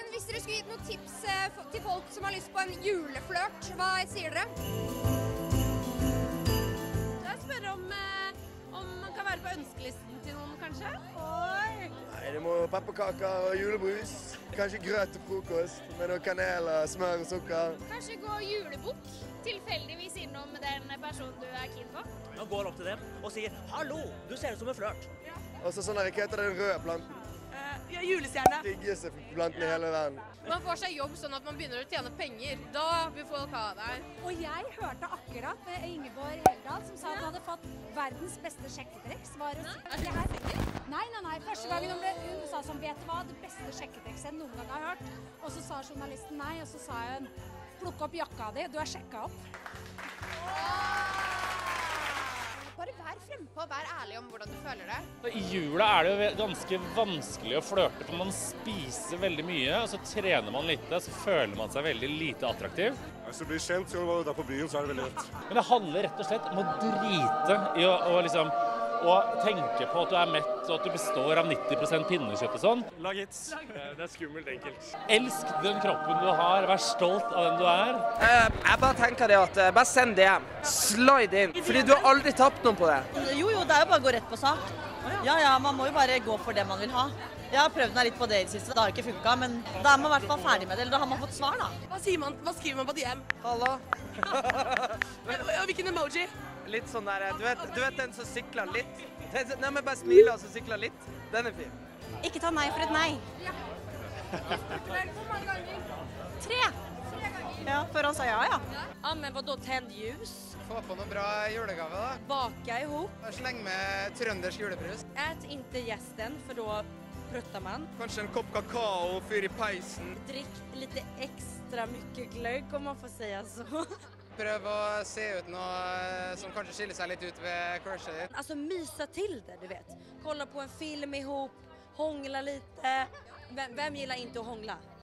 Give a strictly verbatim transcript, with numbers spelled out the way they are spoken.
Men hvis dere skulle gitt noen tips eh, til folk som har lyst på en juleflørt, hva sier dere? Jeg spør om, eh, om man kan være på ønskelisten til noen, kanskje? Oi! Nei, det må pepperkaker og julebrus. Kanskje grøt til frokost med noe kanel, smør og sukker. Kanskje gå julebukk, tilfeldigvis innom den personen du er keen på. Man går opp til dem og sier «Hallo, du ser ut som en flørt». Ja. Og så sånn heter den røde planten. Uh, ja, julestjerne. Diggeste planten i hele verden. Man får seg jobb sånn at man begynner å tjene penger. Da vil folk ha deg. Og jeg hørte akkurat med Ingeborg Heldal som sa at hun hadde fått verdens beste sjekketriks. Var å si det her. Nei, nei, nei. Første gangen hun, ble, hun sa sånn, vet du hva, det beste sjekketrikset jeg noen gang har hørt. Og så sa journalisten nei, og så sa hun, plukk opp jakka di, du er sjekka opp. Bare vær frempå, vær ærlig om hvordan du føler det. I jula er det jo ganske vanskelig å flørte, for man spiser veldig mye, og så trener man litt, så føler man seg veldig lite attraktiv. Hvis du blir kjent da på byen, så er det veldig lett. Men det handler rett og slett om å drite i å, å liksom, og tenke på at du er mett, og at du består av nitti prosent pinnekjøtt og sånn. Lag hits. Det er skummelt enkelt. Elsk den kroppen du har, vær stolt av den du er. Uh, jeg bare tenker det at, uh, bare send D M, slide inn, fordi du har aldri tapt noen på det. Jo, jo, det er jo bare å gå rett på sak. Ja, ja, man må jo bare gå for det man vil ha. Jeg har prøvd meg litt på det i det siste, det har ikke funket, men da er man i hvert fall ferdig med det, eller da har man fått svar da. Hva sier man? Hva skriver man på D M? Hallo. Hvilken emoji? Litt sånn der, du vet, du vet den som sykler litt? Den, nei, men bare smiler og så sykler litt. Den er fin. Ikke ta nei for et nei. Ja. Hvor mange ganger? Tre. Tre ganger. Ja, før han sa ja, ja. Ja, men vadå, tänd ljus? Få på noe bra julegave da. Baka ihop. Sleng med trøndersk julebrus. Ät inte gästen, för då pruttar man. Kanskje en kopp kakao og fyr i peisen. Drick lite extra mycket glögg, om man får säga så. Prøv å se ut noe som kanskje skiller seg litt ut ved crushet ditt. Alltså mysa till det, du vet. Kolla på en film ihop, hångla lite. Vem, vem gillar inte att hångla?